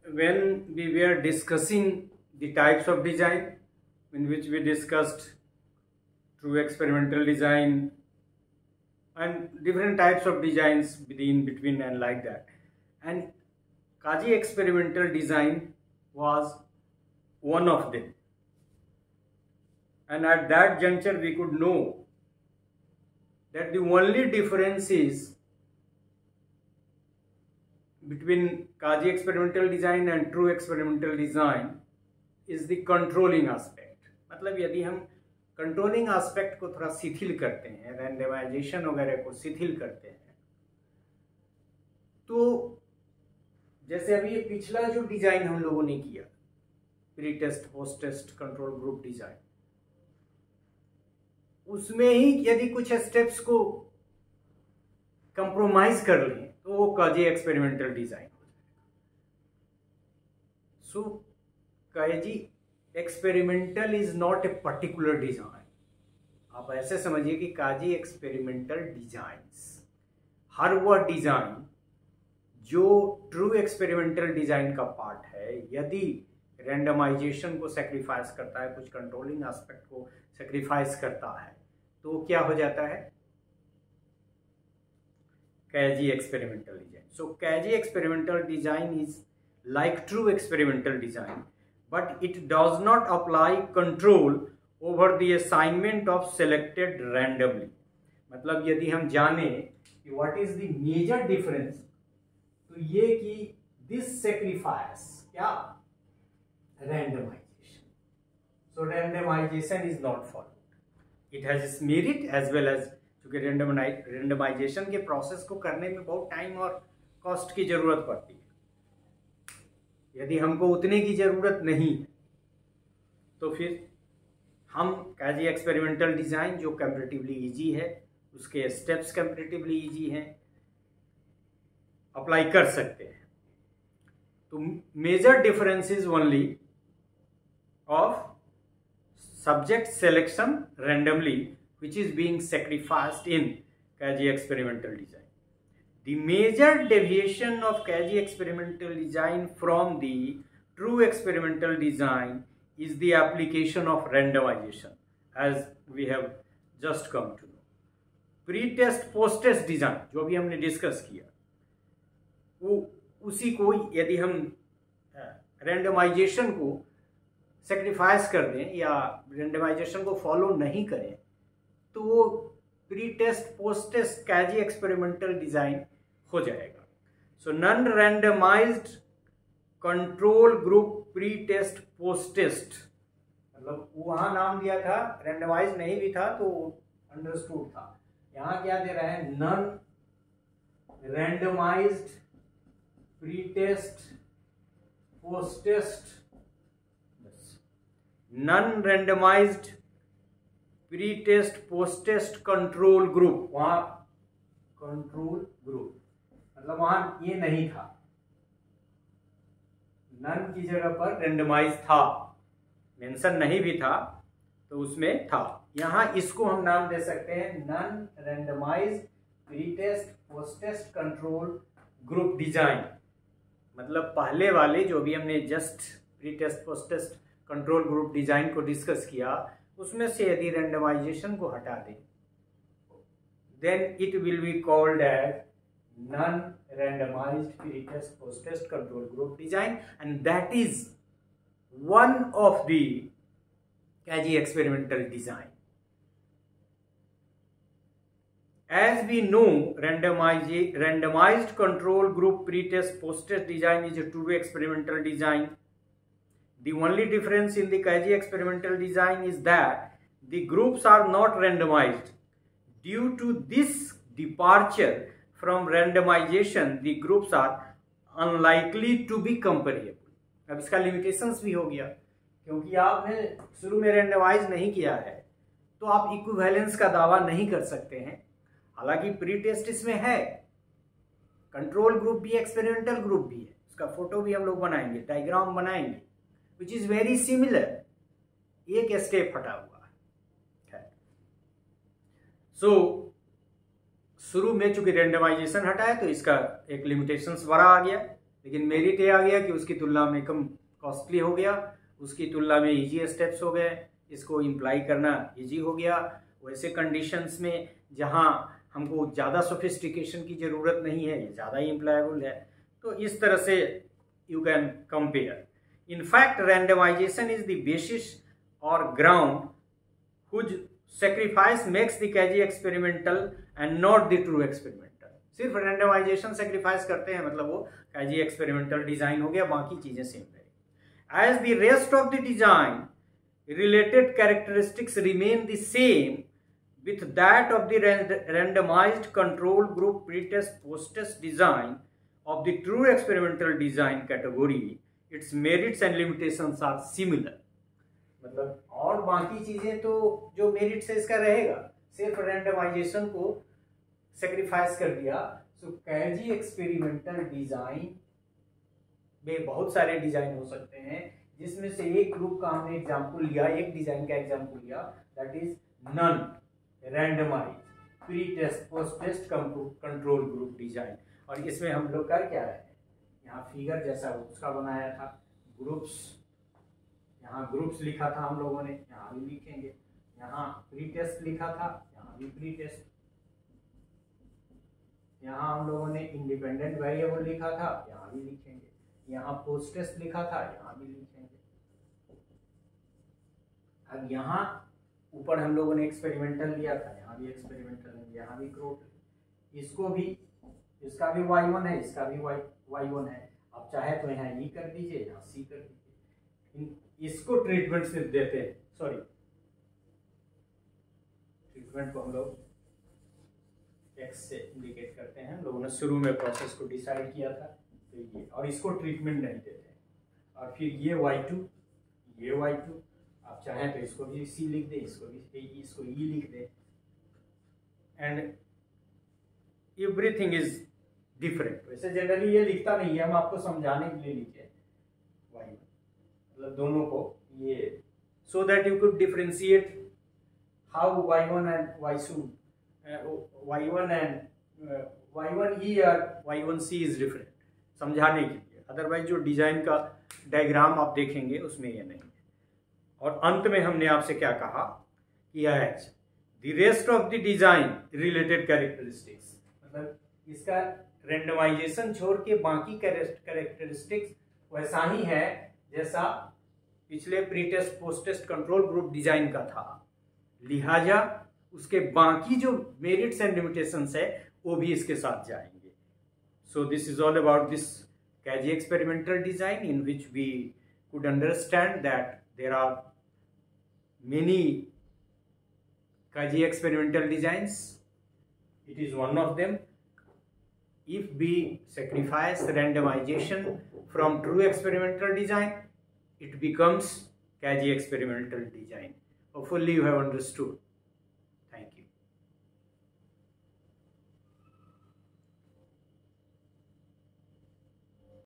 when we were discussing the types of design, in which we discussed true experimental design and different types of designs between and like that, and Kaji experimental design was one of them. And at that juncture we could know that the only difference is between Kaji experimental design and true experimental design is the controlling aspect. मतलब यदि हम controlling aspect को थोड़ा शिथिल करते हैं, randomisation वगैरह को शिथिल करते हैं, तो जैसे अभी ये पिछला जो डिजाइन हम लोगों ने किया, pre test post test control group design, उसमें ही यदि कुछ स्टेप्स को कंप्रोमाइज कर लें तो वो काजी एक्सपेरिमेंटल डिजाइन हो जाएगा. So quasi experimental is not a particular design. आप ऐसे समझिए कि काजी एक्सपेरिमेंटल डिजाइंस, हर वह डिजाइन जो ट्रू एक्सपेरिमेंटल डिजाइन का पार्ट है, यदि रैंडमाइजेशन को सेक्रीफाइस करता है, कुछ कंट्रोलिंग एस्पेक्ट को सेक्रीफाइस करता है, तो क्या हो जाता है? Kaji experimental design. So Kaji experimental design is like true experimental design, but it does not apply control over the assignment of selected randomly. मतलब यदि हम जाने कि what is the major difference, तो ये कि this sacrifice क्या? Randomization. So randomization is not followed. It has its merit as well as, क्योंकि रेंडमाइजेशन के प्रोसेस को करने में बहुत टाइम और कॉस्ट की जरूरत पड़ती है. यदि हमको उतने की जरूरत नहीं तो फिर हम काजी एक्सपेरिमेंटल डिजाइन जो कंपैरेटिवली इजी है, उसके स्टेप्स कंपैरेटिवली इजी हैं, अप्लाई कर सकते हैं. तो major difference is only of subject selection randomly, which is being sacrificed in Kaji experimental design. The major deviation of Kaji experimental design from the true experimental design is the application of randomization, as we have just come to know. Pre-test post-test design जो भी हमने discuss किया, वो उसी को यदि हम randomisation को सेक्रीफाइस कर दें या रैंडमाइजेशन को फॉलो नहीं करें, तो वो pre test post test quasi experimental design हो जाएगा. So non randomized control group pre test post test, मतलब वहां नाम दिया था, रैंडमाइज नहीं भी था तो अंडरस्टूड था. यहां क्या दे रहा है? Non randomised pre test post test, non randomised pre test post test control group. वहां कंट्रोल ग्रुप मतलब वहां ये नहीं था, नन की जगह पर रेंडमाइज था, मेंशन नहीं भी था तो उसमें था. यहां इसको हम नाम दे सकते हैं non randomize pre test post test control group design. मतलब पहले वाले जो भी हमने just pre test post test control group design को डिस्कस किया, उसमें से यदि रैंडमाइजेशन को हटा दें, then it will be called as non randomised pre test post test control group design, and that is one of the quasi experimental design. As we know, randomized control group pre-test post-test design is a true experimental design. The only difference in the Kaji experimental design is that the groups are not randomized. Due to this departure from randomization, the groups are unlikely to be comparable. अब इसका limitations भी हो गया, क्योंकि आपने शुरू में randomize नहीं किया है तो आप equivalence का दावा नहीं कर सकते हैं. हालांकि प्री टेस्ट इसमें है, कंट्रोल ग्रुप भी एक्सपेरिमेंटल ग्रुप भी है, उसका फोटो भी हम लोग बनाएंगे, डायग्राम बनाएंगे, विच इज वेरी सिमिलर, एक स्टेप हटा हुआ है. सो शुरू में चूंकि रेंडमाइजेशन हटा है तो इसका एक लिमिटेशंस बड़ा आ गया, लेकिन मेरिट ये आ गया कि उसकी तुलना में कम कॉस्टली हो गया, उसकी तुलना में इजी स्टेप्स हो गए, इसको इम्प्लाई करना इजी हो गया। वैसे कंडीशंस में जहां हमको ज़्यादा सोफिस्टिकेशन की ज़रूरत नहीं है, ये ज़्यादा ही इम्प्लायबल है। तो इस तरह से you can compare. In fact randomization is the basis और ground whose sacrifice makes the quasi experimental and not the true experimental. सिर्फ रैंडमाइजेशन सेक्रीफाइस करते हैं मतलब वो कैजी एक्सपेरिमेंटल डिजाइन हो गया, बाकी चीजें सेम रहेगी। As the rest of the design related characteristics remain the same with that of the randomized control group pretest post-test design of the true experimental design category, its merits and limitations are similar। मतलब और बाकी चीजें तो जो merits है इसका रहेगा, सिर्फ रैंडमाइजेशन को सेक्रीफाइस कर दिया। सो कैजी एक्सपेरिमेंटल डिजाइन में बहुत सारे डिजाइन हो सकते हैं, जिसमें से एक ग्रुप का हमने एग्जांपल लिया, एक डिजाइन का एग्जांपल लिया, that is non randomised pre test post test control group design. और इसमें हम लोग कर क्या रहे हैं, यहाँ फिगर जैसा उसका बनाया था, ग्रुप्स, यहाँ ग्रुप्स लिखा था हम लोगों ने, यहाँ भी लिखेंगे, यहाँ प्री टेस्ट लिखा था, यहाँ भी प्री टेस्ट, यहाँ हम लोगों ने इंडिपेंडेंट वेरिएबल लिखा था, यहाँ भी लिखेंगे, यहाँ पोस्ट टेस्ट लिखा था, यहाँ भी लिखेंगे। अब यहाँ ऊपर हम लोगों ने एक्सपेरिमेंटल लिया था, यहाँ भी एक्सपेरिमेंटल है, यहाँ भी क्रोट, इसको भी, इसका भी y1 है, इसका भी y1 है। आप चाहे तो यहाँ ई कर दीजिए, यहाँ सी कर दीजिए। इसको ट्रीटमेंट सिर्फ देते हैं, सॉरी ट्रीटमेंट को हम लोग x से इंडिकेट करते हैं। हम लोगों ने शुरू में प्रोसेस को डिसाइड किया था, तो ये, और इसको ट्रीटमेंट नहीं देते हैं। और फिर ये y2, ये y2, आप चाहें तो इसको भी सी लिख दे, इसको ई लिख दे, एंड एवरीथिंग इज डिफरेंट। वैसे जनरली ये लिखता नहीं है, हम आपको समझाने के लिए लिखे y1, मतलब दोनों को ये, so that you could differentiate how y1 and y1E और y1C इज डिफरेंट, समझाने के लिए। अदरवाइज जो डिजाइन का डायग्राम आप देखेंगे उसमें ये नहीं है। और अंत में हमने आपसे क्या कहा कि as the rest of the design related characteristics, मतलब इसका रेंडमाइजेशन छोड़ के बाकी कैरेक्टरिस्टिक्स वैसा ही है जैसा पिछले pre test post test control group design का था, लिहाजा उसके बाकी जो मेरिट्स एंड लिमिटेशंस है वो भी इसके साथ जाएंगे। So this is all about this quasi experimental design, in which we could understand that there are many Kaji experimental designs. It is one of them. If we sacrifice randomization from true experimental design, it becomes Kaji experimental design. Hopefully you have understood.